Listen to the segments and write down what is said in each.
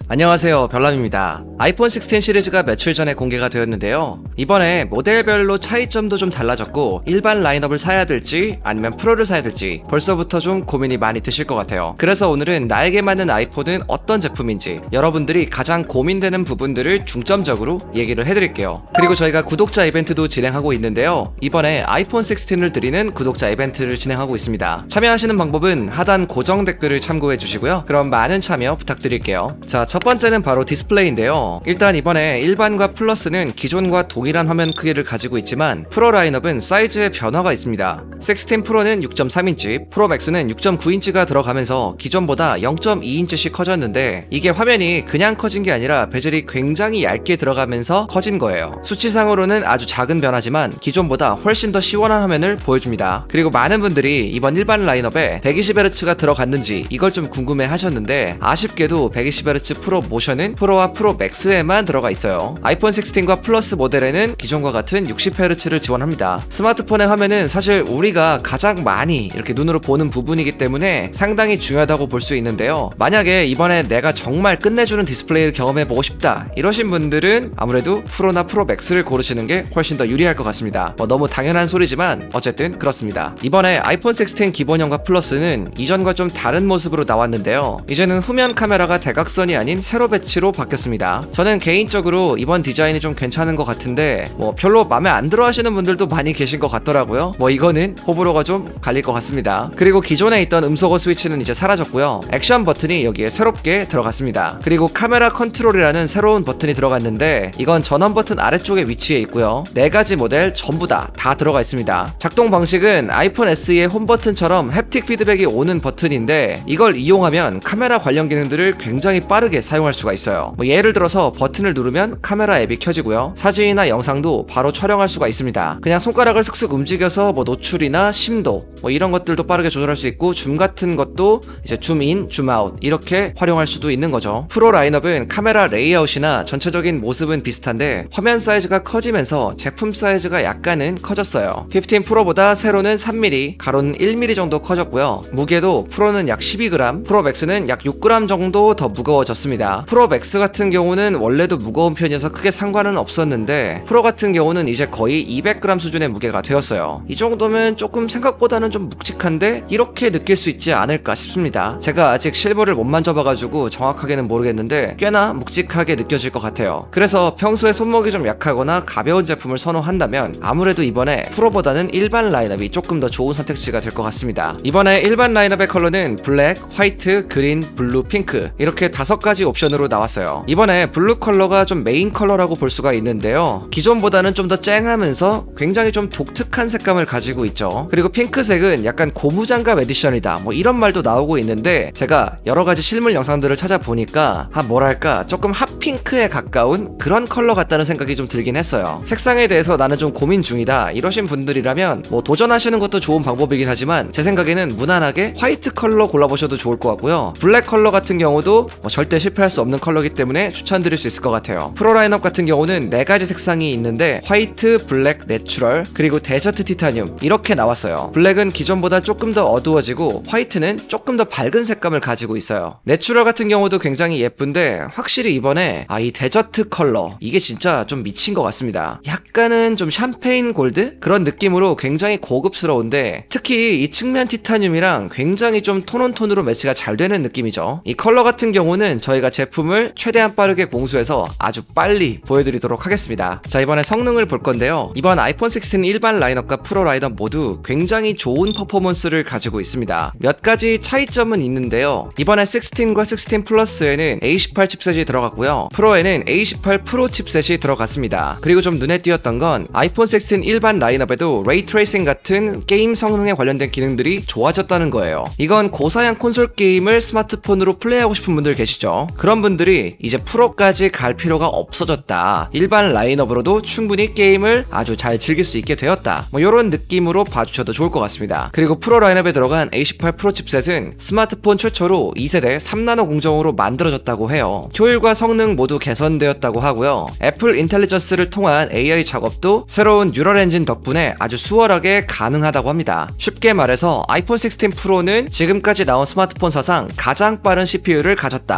안녕하세요, 별남입니다. 아이폰 16 시리즈가 며칠 전에 공개가 되었는데요. 이번에 모델별로 차이점도 좀 달라졌고 일반 라인업을 사야 될지 아니면 프로를 사야 될지 벌써부터 좀 고민이 많이 되실 것 같아요. 그래서 오늘은 나에게 맞는 아이폰은 어떤 제품인지 여러분들이 가장 고민되는 부분들을 중점적으로 얘기를 해드릴게요. 그리고 저희가 구독자 이벤트도 진행하고 있는데요. 이번에 아이폰 16을 드리는 구독자 이벤트를 진행하고 있습니다. 참여하시는 방법은 하단 고정 댓글을 참고해 주시고요. 그럼 많은 참여 부탁드릴게요. 자, 첫 번째는 바로 디스플레이인데요. 일단 이번에 일반과 플러스는 기존과 동일한 화면 크기를 가지고 있지만 프로 라인업은 사이즈의 변화가 있습니다. 16 프로는 6.3인치, 프로 맥스는 6.9인치가 들어가면서 기존보다 0.2인치씩 커졌는데 이게 화면이 그냥 커진 게 아니라 베젤이 굉장히 얇게 들어가면서 커진 거예요. 수치상으로는 아주 작은 변화지만 기존보다 훨씬 더 시원한 화면을 보여줍니다. 그리고 많은 분들이 이번 일반 라인업에 120Hz가 들어갔는지 이걸 좀 궁금해 하셨는데 아쉽게도 120Hz 프로 모션은 프로와 프로 맥스에만 들어가 있어요. 아이폰 16과 플러스 모델에는 기존과 같은 60Hz를 지원합니다. 스마트폰의 화면은 사실 우리가 가장 많이 이렇게 눈으로 보는 부분이기 때문에 상당히 중요하다고 볼 수 있는데요. 만약에 이번에 내가 정말 끝내주는 디스플레이를 경험해보고 싶다 이러신 분들은 아무래도 프로나 프로 맥스를 고르시는 게 훨씬 더 유리할 것 같습니다. 너무 당연한 소리지만 어쨌든 그렇습니다. 이번에 아이폰 16 기본형과 플러스는 이전과 좀 다른 모습으로 나왔는데요. 이제는 후면 카메라가 대각선이 아닌 세로 배치로 바뀌었습니다. 저는 개인적으로 이번 디자인이 좀 괜찮은 것 같은데 별로 마음에 안 들어 하시는 분들도 많이 계신 것 같더라고요. 이거는 호불호가 좀 갈릴 것 같습니다. 그리고 기존에 있던 음소거 스위치는 이제 사라졌고요. 액션 버튼이 여기에 새롭게 들어갔습니다. 그리고 카메라 컨트롤이라는 새로운 버튼이 들어갔는데 이건 전원 버튼 아래쪽에 위치해 있고요. 4가지 모델 전부 다 들어가 있습니다. 작동 방식은 아이폰 SE의 홈 버튼처럼 햅틱 피드백이 오는 버튼인데 이걸 이용하면 카메라 관련 기능들을 굉장히 빠르게 사용할 수가 있어요. 예를 들어서 버튼을 누르면 카메라 앱이 켜지고요. 사진이나 영상도 바로 촬영할 수가 있습니다. 그냥 손가락을 슥슥 움직여서 노출이나 심도 이런 것들도 빠르게 조절할 수 있고 줌 같은 것도 이제 줌인, 줌아웃 이렇게 활용할 수도 있는 거죠. 프로 라인업은 카메라 레이아웃이나 전체적인 모습은 비슷한데 화면 사이즈가 커지면서 제품 사이즈가 약간은 커졌어요. 15 프로보다 세로는 3mm, 가로는 1mm 정도 커졌고요. 무게도 프로는 약 12g, 프로 맥스는 약 6g 정도 더 무거워졌습니다. 프로 맥스 같은 경우는 원래도 무거운 편이어서 크게 상관은 없었는데 프로 같은 경우는 이제 거의 200g 수준의 무게가 되었어요. 이 정도면 조금 생각보다는 좀 묵직한데 이렇게 느낄 수 있지 않을까 싶습니다. 제가 아직 실물을 못 만져봐가지고 정확하게는 모르겠는데 꽤나 묵직하게 느껴질 것 같아요. 그래서 평소에 손목이 좀 약하거나 가벼운 제품을 선호한다면 아무래도 이번에 프로보다는 일반 라인업이 조금 더 좋은 선택지가 될 것 같습니다. 이번에 일반 라인업의 컬러는 블랙, 화이트, 그린, 블루, 핑크 이렇게 5가지 옵션으로 나왔어요. 이번에 블루 컬러가 좀 메인 컬러라고 볼 수가 있는데요. 기존보다는 좀 더 쨍하면서 굉장히 좀 독특한 색감을 가지고 있죠. 그리고 핑크색은 약간 고무장갑 에디션이다 이런 말도 나오고 있는데 제가 여러가지 실물 영상들을 찾아보니까 뭐랄까 조금 핫핑크에 가까운 그런 컬러 같다는 생각이 좀 들긴 했어요. 색상에 대해서 나는 좀 고민 중이다 이러신 분들이라면 도전하시는 것도 좋은 방법이긴 하지만 제 생각에는 무난하게 화이트 컬러 골라보셔도 좋을 것 같고요. 블랙 컬러 같은 경우도 절대 실패할 수 없는 컬러이기 때문에 추천드릴 수 있을 것 같아요. 프로 라인업 같은 경우는 4가지 색상이 있는데 화이트, 블랙, 내추럴, 그리고 데저트 티타늄 이렇게 나왔어요. 블랙은 기존보다 조금 더 어두워지고 화이트는 조금 더 밝은 색감을 가지고 있어요. 내추럴 같은 경우도 굉장히 예쁜데 확실히 이번에 이 데저트 컬러 이게 진짜 좀 미친 것 같습니다. 약간은 좀 샴페인 골드? 그런 느낌으로 굉장히 고급스러운데 특히 이 측면 티타늄이랑 굉장히 좀 톤온톤으로 매치가 잘 되는 느낌이죠. 이 컬러 같은 경우는 저희가 제품을 최대한 빠르게 공수해서 아주 빨리 보여드리도록 하겠습니다. 자, 이번에 성능을 볼 건데요. 이번 아이폰 16 일반 라인업과 프로 라인업 모두 굉장히 좋은 퍼포먼스를 가지고 있습니다. 몇 가지 차이점은 있는데요. 이번에 16과 16 플러스에는 A18 칩셋이 들어갔고요. 프로에는 A18 프로 칩셋이 들어갔습니다. 그리고 좀 눈에 띄었던 건 아이폰 16 일반 라인업에도 레이트레이싱 같은 게임 성능에 관련된 기능들이 좋아졌다는 거예요. 이건 고사양 콘솔 게임을 스마트폰으로 플레이하고 싶은 분들 계시죠? 그런 분들이 이제 프로까지 갈 필요가 없어졌다. 일반 라인업으로도 충분히 게임을 아주 잘 즐길 수 있게 되었다. 이런 느낌으로 봐주셔도 좋을 것 같습니다. 그리고 프로 라인업에 들어간 A18 프로 칩셋은 스마트폰 최초로 2세대 3나노 공정으로 만들어졌다고 해요. 효율과 성능 모두 개선되었다고 하고요. 애플 인텔리전스를 통한 AI 작업도 새로운 뉴럴 엔진 덕분에 아주 수월하게 가능하다고 합니다. 쉽게 말해서 아이폰 16 프로는 지금까지 나온 스마트폰 사상 가장 빠른 CPU를 가졌다. 이렇게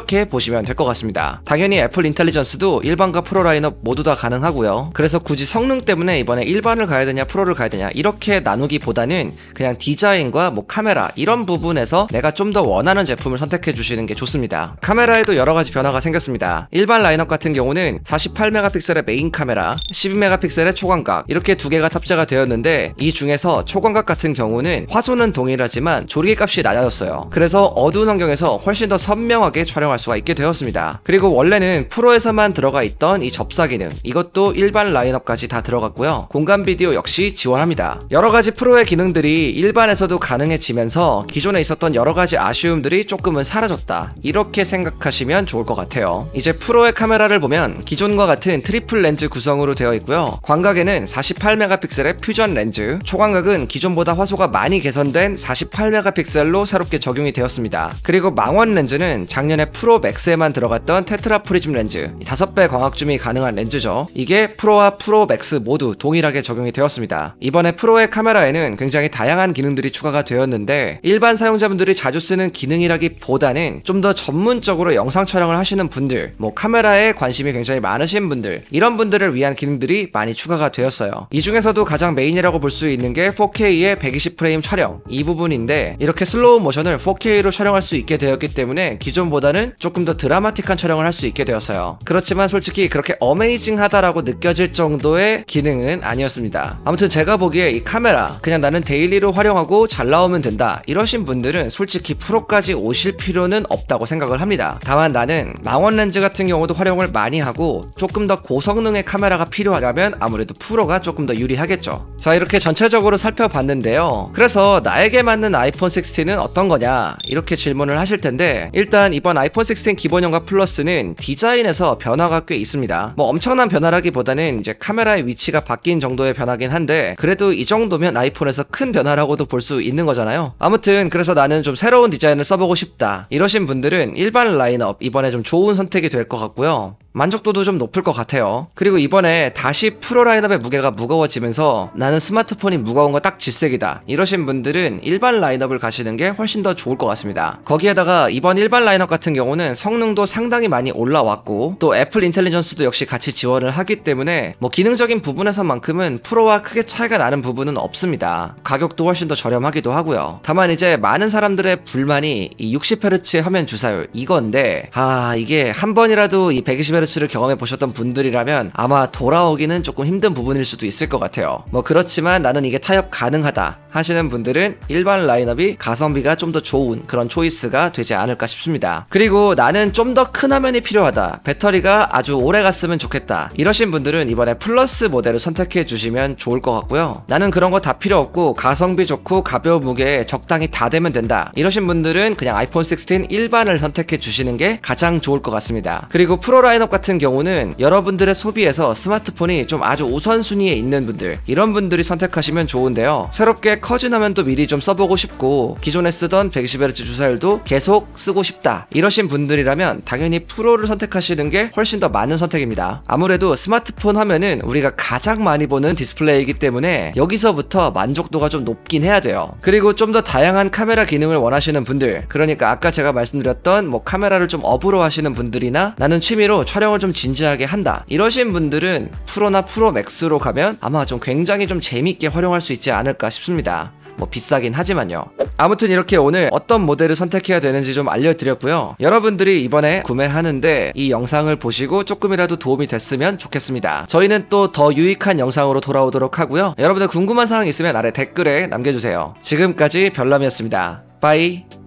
이렇게 보시면 될 것 같습니다. 당연히 애플 인텔리전스도 일반과 프로 라인업 모두 다 가능하고요. 그래서 굳이 성능 때문에 이번에 일반을 가야 되냐 프로를 가야 되냐 이렇게 나누기보다는 그냥 디자인과 뭐 카메라 이런 부분에서 내가 좀 더 원하는 제품을 선택해 주시는 게 좋습니다. 카메라에도 여러 가지 변화가 생겼습니다. 일반 라인업 같은 경우는 48메가픽셀의 메인 카메라, 12메가픽셀의 초광각 이렇게 두 개가 탑재가 되었는데 이 중에서 초광각 같은 경우는 화소는 동일하지만 조리개 값이 낮아졌어요. 그래서 어두운 환경에서 훨씬 더 선명하게 촬영할 수가 있게 되었습니다. 그리고 원래는 프로에서만 들어가 있던 이 접사 기능 이것도 일반 라인업까지 다 들어갔고요. 공간 비디오 역시 지원합니다. 여러 가지 프로의 기능들이 일반에서도 가능해지면서 기존에 있었던 여러 가지 아쉬움들이 조금은 사라졌다 이렇게 생각하시면 좋을 것 같아요. 이제 프로의 카메라를 보면 기존과 같은 트리플 렌즈 구성으로 되어 있고요. 광각에는 48메가픽셀의 퓨전 렌즈, 초광각은 기존보다 화소가 많이 개선된 48메가픽셀로 새롭게 적용이 되었습니다. 그리고 망원 렌즈는 작년에 프로 맥스에만 들어갔던 테트라 프리즘 렌즈 5배 광학 줌이 가능한 렌즈죠. 이게 프로와 프로 맥스 모두 동일하게 적용이 되었습니다. 이번에 프로의 카메라에는 굉장히 다양한 기능들이 추가가 되었는데 일반 사용자분들이 자주 쓰는 기능이라기보다는 좀 더 전문적으로 영상 촬영을 하시는 분들, 뭐 카메라에 관심이 굉장히 많으신 분들 이런 분들을 위한 기능들이 많이 추가가 되었어요. 이 중에서도 가장 메인이라고 볼 수 있는 게 4K의 120프레임 촬영 이 부분인데 이렇게 슬로우 모션을 4K로 촬영할 수 있게 되었기 때문에 기존보다는 조금 더 드라마틱한 촬영을 할 수 있게 되었어요. 그렇지만 솔직히 그렇게 어메이징하다라고 느껴질 정도의 기능은 아니었습니다. 아무튼 제가 보기에 이 카메라 그냥 나는 데일리로 활용하고 잘 나오면 된다 이러신 분들은 솔직히 프로까지 오실 필요는 없다고 생각을 합니다. 다만 나는 망원 렌즈 같은 경우도 활용을 많이 하고 조금 더 고성능의 카메라가 필요하다면 아무래도 프로가 조금 더 유리하겠죠. 자, 이렇게 전체적으로 살펴봤는데요. 그래서 나에게 맞는 아이폰 16은 어떤 거냐 이렇게 질문을 하실 텐데 일단 이번 아이폰 16 기본형과 플러스는 디자인에서 변화가 꽤 있습니다. 뭐 엄청난 변화라기보다는 이제 카메라의 위치가 바뀐 정도의 변화긴 한데 그래도 이 정도면 아이폰에서 큰 변화라고도 볼 수 있는 거잖아요. 아무튼 그래서 나는 좀 새로운 디자인을 써보고 싶다 이러신 분들은 일반 라인업 이번에 좀 좋은 선택이 될 것 같고요. 만족도도 좀 높을 것 같아요. 그리고 이번에 다시 프로 라인업의 무게가 무거워지면서 나는 스마트폰이 무거운 거 딱 질색이다 이러신 분들은 일반 라인업을 가시는 게 훨씬 더 좋을 것 같습니다. 거기에다가 이번 일반 라인업 같은 경우는 성능도 상당히 많이 올라왔고 또 애플 인텔리전스도 역시 같이 지원을 하기 때문에 뭐 기능적인 부분에서만큼은 프로와 크게 차이가 나는 부분은 없습니다. 가격도 훨씬 더 저렴하기도 하고요. 다만 이제 많은 사람들의 불만이 이 60Hz의 화면 주사율 이건데 이게 한 번이라도 이 120Hz를 경험해 보셨던 분들이라면 아마 돌아오기는 조금 힘든 부분일 수도 있을 것 같아요. 뭐 그렇지만 나는 이게 타협 가능하다 하시는 분들은 일반 라인업이 가성비가 좀 더 좋은 그런 초이스가 되지 않을까 싶습니다. 그리고 나는 좀 더 큰 화면이 필요하다, 배터리가 아주 오래 갔으면 좋겠다 이러신 분들은 이번에 플러스 모델을 선택해 주시면 좋을 것 같고요. 나는 그런 거 다 필요 없고 가성비 좋고 가벼운 무게에 적당히 다 되면 된다 이러신 분들은 그냥 아이폰 16 일반을 선택해 주시는 게 가장 좋을 것 같습니다. 그리고 프로 라인업 같은 경우는 여러분들의 소비에서 스마트폰이 좀 아주 우선순위에 있는 분들 이런 분들이 선택하시면 좋은데요. 새롭게 커진 화면도 미리 좀 써보고 싶고 기존에 쓰던 120Hz 주사율도 계속 쓰고 싶다 이러신 분들이라면 당연히 프로를 선택하시는 게 훨씬 더 맞는 선택입니다. 아무래도 스마트폰 화면은 우리가 가장 많이 보는 디스플레이이기 때문에 여기서부터 만족도가 좀 높긴 해야 돼요. 그리고 좀 더 다양한 카메라 기능을 원하시는 분들, 그러니까 아까 제가 말씀드렸던 뭐 카메라를 좀 업으로 하시는 분들이나 나는 취미로 촬영을 좀 진지하게 한다 이러신 분들은 프로나 프로 맥스로 가면 아마 좀 굉장히 좀 재밌게 활용할 수 있지 않을까 싶습니다. 뭐 비싸긴 하지만요. 아무튼 이렇게 오늘 어떤 모델을 선택해야 되는지 좀 알려드렸고요. 여러분들이 이번에 구매하는데 이 영상을 보시고 조금이라도 도움이 됐으면 좋겠습니다. 저희는 또 더 유익한 영상으로 돌아오도록 하고요. 여러분들 궁금한 사항 있으면 아래 댓글에 남겨주세요. 지금까지 별남이었습니다. 빠이.